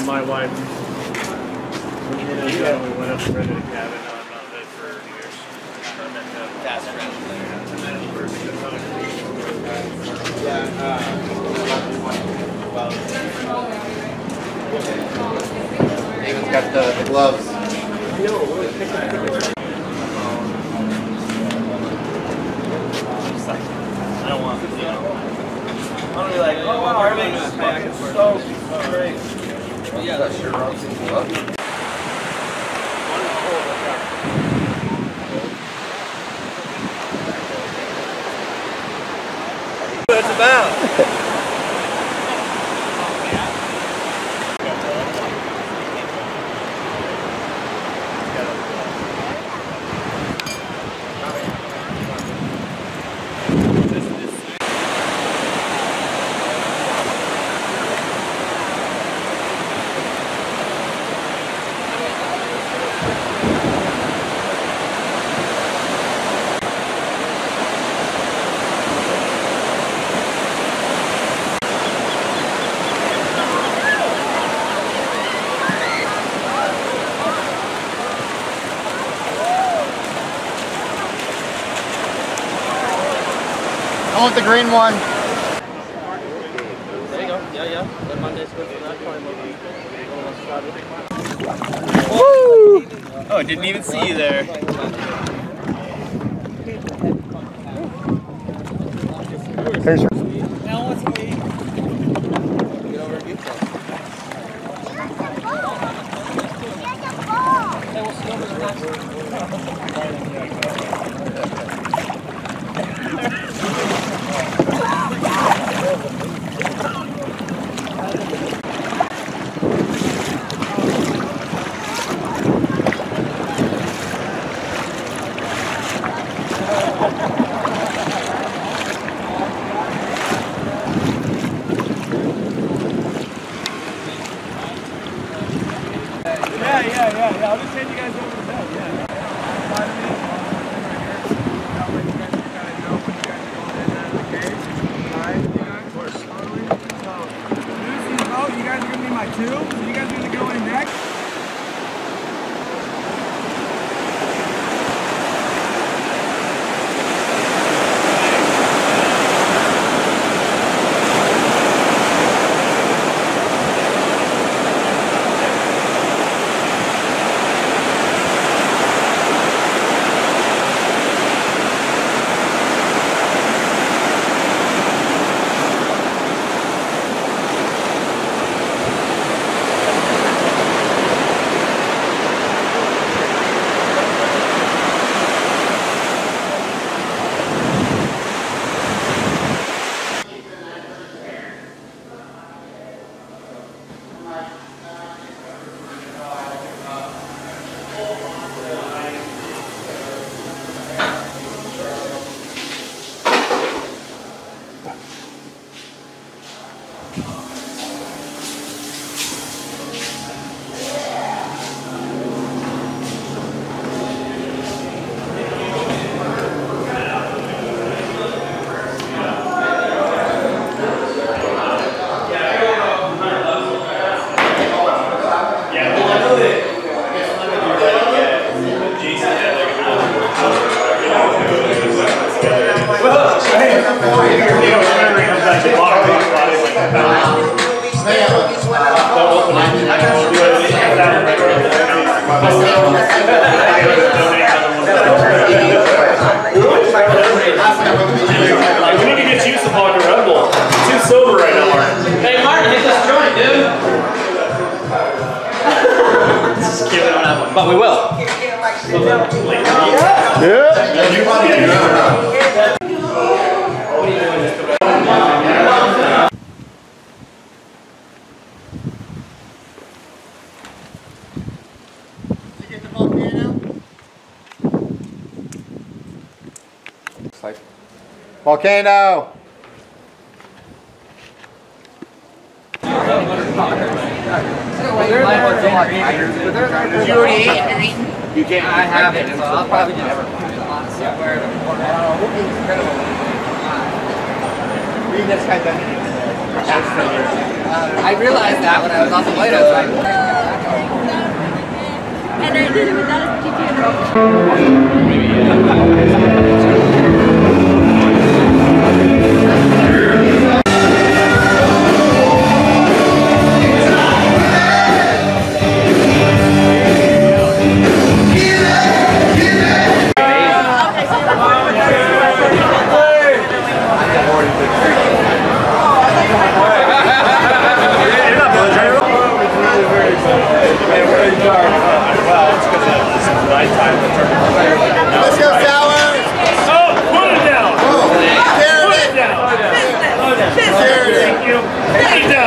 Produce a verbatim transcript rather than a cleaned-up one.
my wife. We went up and rented a cabin on Mountain for years. That's right. Yeah. David's got the, the gloves. I don't want, you know. I want to be like, oh wow, everything's fucking so great. Yeah, that sure rocks in gloves. What it's about. I want the green one. There you go. Yeah, yeah. That Monday's good for that. Woo! Oh, I didn't even see you there. There's your Now what's me? Get over and get some. Hey, we'll see over the next one. Yeah, yeah, yeah, yeah. I'll just send you guys over to that. Yeah. You guys are going to be my two? You guys are going to go in next? But we will. yeah. Volcano. Did you already eat? You're eating? You can't. I haven't, so I'll probably just never somewhere. Incredible. Read this guy doesn't eat. I realized that when I was on the plate, I was like, and I did it without a G P S. Let's go, Sour! Oh, put it down! Oh, Put it down! Thank you. Put it down!